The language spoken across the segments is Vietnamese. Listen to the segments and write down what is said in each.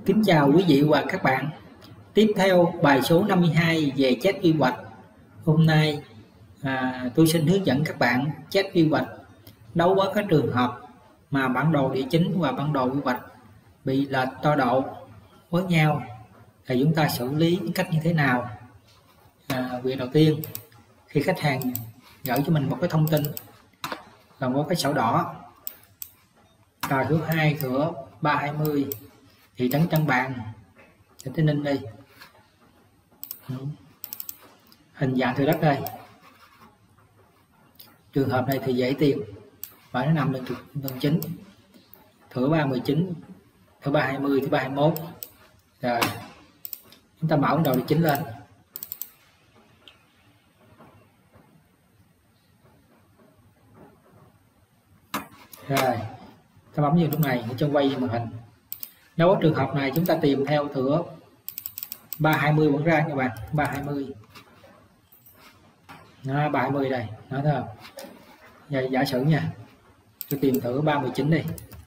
Kính chào quý vị và các bạn. Tiếp theo bài số 52 về chép quy hoạch. Hôm nay tôi xin hướng dẫn các bạn chép quy hoạch đối với các trường hợp mà bản đồ địa chính và bản đồ quy hoạch bị lệch tọa độ với nhau thì chúng ta xử lý cách như thế nào. Việc đầu tiên, khi khách hàng gửi cho mình một cái thông tin là một cái sổ đỏ tờ thứ 2 thửa 320 thị trấn Trảng Bàng, tỉnh Tây Ninh đi, hình dạng thửa đất đây. Trường hợp này thì dễ tìm và nó nằm đường chính, thửa 319, thửa 320, thửa 321. Rồi chúng ta mở đầu địa chính lên, rồi ta bấm vào lúc này để cho quay màn hình. Nếu có trường hợp này chúng ta tìm theo thửa 320 vẫn ra các bạn, 320 đó, 320 đây, nói thấy không? Vậy giả sử nha, tôi tìm thửa 319 đi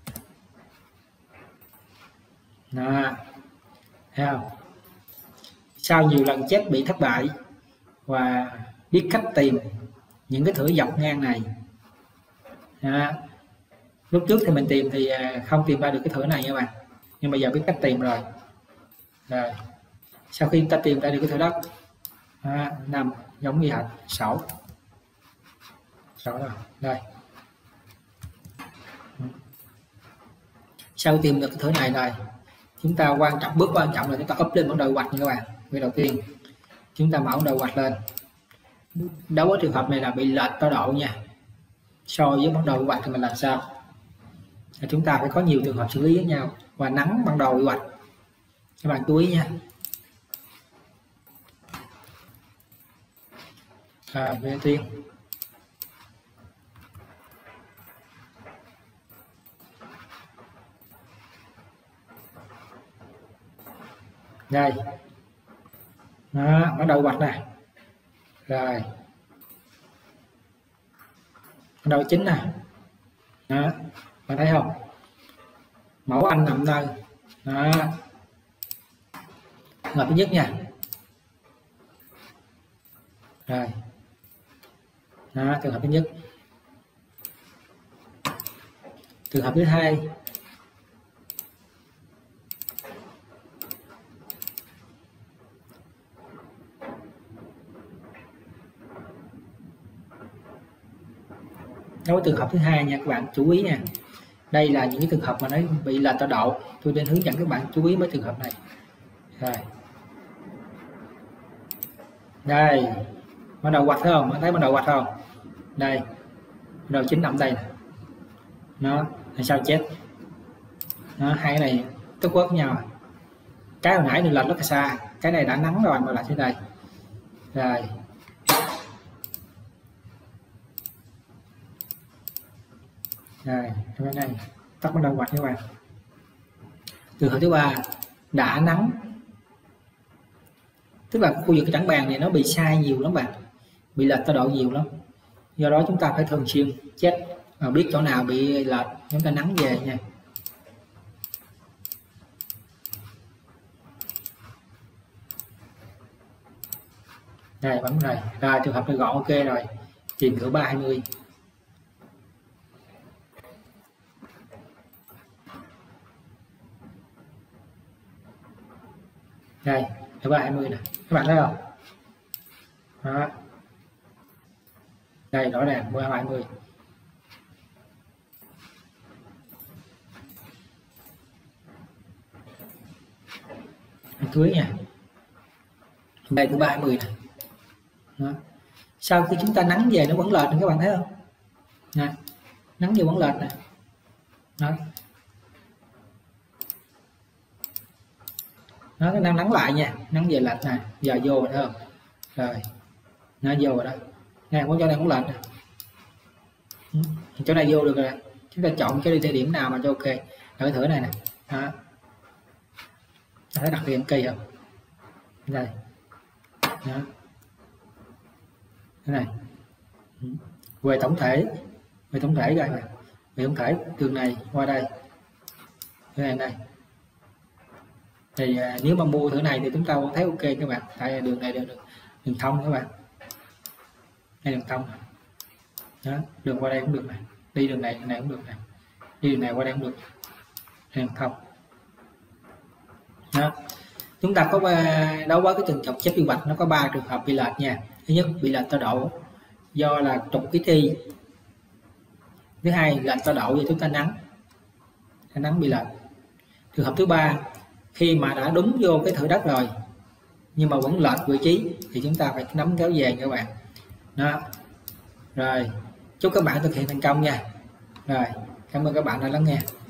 đó, thấy không? Sau nhiều lần chép bị thất bại và biết cách tìm những cái thửa dọc ngang này đó. Lúc trước thì mình tìm thì không tìm ra được cái thửa này các bạn, nhưng bây giờ biết cách tìm rồi. Rồi sau khi ta tìm ra được cái thửa đất nằm giống như hệt sổ rồi đây. Sau tìm được cái thửa này rồi, chúng ta bước quan trọng là chúng ta up lên bản đồ quy hoạch nha các bạn. Việc đầu tiên chúng ta mở bản đồ quy hoạch lên. Đối với trường hợp này là bị lệch tọa độ nha, so với bản đồ quy hoạch thì mình làm sao? Chúng ta phải có nhiều trường hợp xử lý với nhau và nắn bản đồ quy hoạch. Các bạn chú ý nha. Việc đầu tiên đây đó, bản đồ quy hoạch này, rồi bản đồ chính nè đó, bạn thấy không? Mẫu Anh nằm nơi đó, trường hợp thứ nhất nha, rồi đó, trường hợp thứ nhất. Trường hợp thứ hai, đối với trường hợp thứ hai nha các bạn, chú ý nha. Đây là những cái trường hợp mà nó bị lệch tọa độ, tôi nên hướng dẫn các bạn chú ý mấy trường hợp này. Rồi đây, bắt đầu quạch thấy không? Bạn thấy bắt đầu quạch không? Đây, bắt đầu chính nằm đây nè. Nó làm sao chết? Nó hai cái này tức quất với nhau. Cái hồi nãy thì lệch rất là xa, cái này đã nắng rồi mà lại thế này. Rồi cái này tắt bắt đầu quạch các bạn. Trường hợp thứ ba, đã nắng, tức là khu vực Trảng Bàng này nó bị sai nhiều lắm bạn, bị lệch tọa độ nhiều lắm, do đó chúng ta phải thường xuyên check và biết chỗ nào bị lệch chúng ta nắn về nha. Đây bấm này, rồi trường hợp này gọn ok rồi, tìm thửa 320. Đây thửa 320 nè, các bạn thấy không? Đó. Đây rõ ràng 320. Cưới nha. Đây thửa 320 nè. Đó. Sau khi chúng ta nắn về nó vẫn lệch các bạn thấy không? Nè, nắn về vẫn lệch nè. Đó. Nó đang nắn lại nha, nắn về lệch nè, giờ vô rồi thấy không? Rồi nó vô rồi đó, nghe có chỗ này cũng lệch nè, chỗ này vô được rồi, chúng ta chọn cái địa điểm nào mà cho ok. Là cái thửa này nè, đó, thấy đặc điểm kỳ không? Đây đó, cái này về tổng thể rồi, về tổng thể đường này qua đây, cái này Thì nếu mà mua thử này thì chúng ta cũng thấy ok các bạn, tại đường này đường thông các bạn, đây đường thông đó, đường qua đây cũng được này, đi đường này cũng được này, đi đường này qua đây cũng được, đường thông đó. Chúng ta có đối với cái trường hợp chết quy hoạch nó có 3 trường hợp bị lệch nha. Thứ nhất, bị lệch tọa độ do là trục cái thi. Thứ hai, lệch tọa độ do chúng ta nắng bị lệch. Trường hợp thứ ba, khi mà đã đúng vô cái thửa đất rồi nhưng mà vẫn lệch vị trí thì chúng ta phải nắm kéo về các bạn đó. Rồi chúc các bạn thực hiện thành công nha. Rồi cảm ơn các bạn đã lắng nghe.